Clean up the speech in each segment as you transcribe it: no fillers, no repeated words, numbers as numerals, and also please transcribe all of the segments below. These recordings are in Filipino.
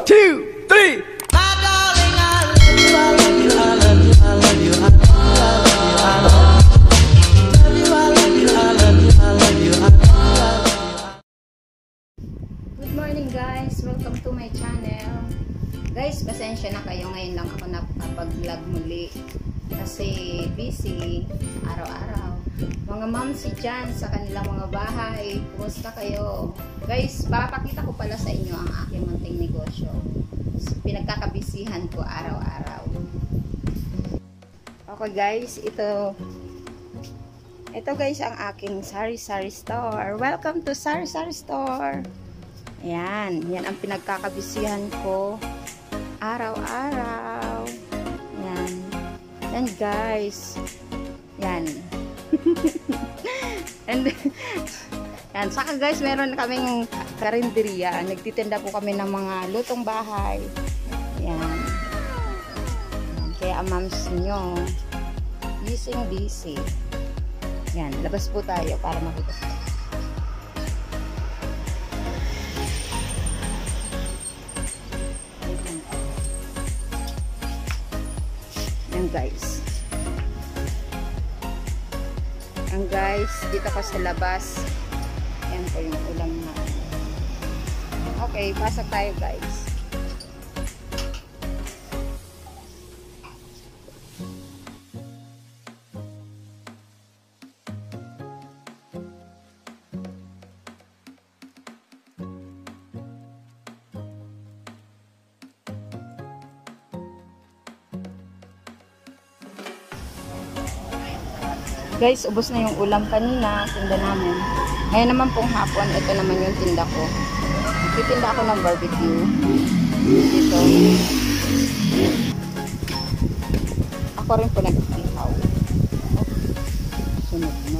2, 3. Good morning guys, welcome to my channel. Guys, pasensya na kayo, ngayon lang ako nakapag-vlog muli kasi busy araw-araw. Mga mamsi dyan sa kanilang mga bahay, kumusta kayo? Guys, papakita ko pala sa inyo ang aking munting negosyo. Pinagkakabisihan ko araw-araw. Okay guys, ito guys ang aking sari-sari store. Welcome to sari-sari store. Yan ang pinagkakabisihan ko araw-araw. Yan guys. Yan. And yan, saka guys, meron kaming karinderya. Nagtitinda po kami ng mga lutong bahay. Yan. Kaya ang moms nyo, busy. Yan, labas po tayo para makita. Yan guys. Yan guys, dito ko sa labas. Yan po yung ulam na. Okay, pasok tayo guys. Guys, ubos na yung ulam kanina, tinda namin. Ngayon naman pong hapon, ito naman yung tinda ko. Titinda ako ng barbecue. Dito. Ako rin po nag-ihaw. Sunod na.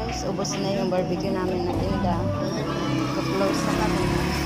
guys, ubos na yung barbecue namin na tinda. Close na kami.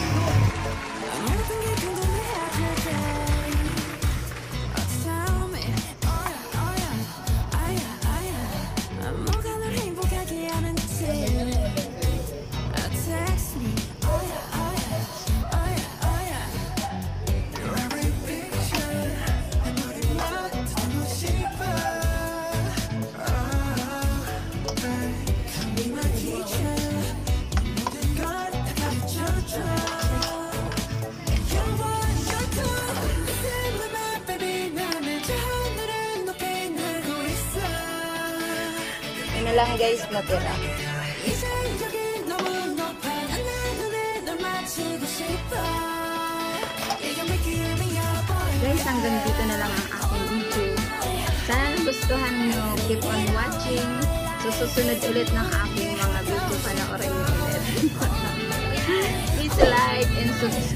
Yun na lang guys, natira. Guys, hanggang dito na lang ang aking video. Sana nagustuhan nyo. Keep on watching. Susunod ulit ng aking mga video. Panoorin nyo ulit. Please like and subscribe.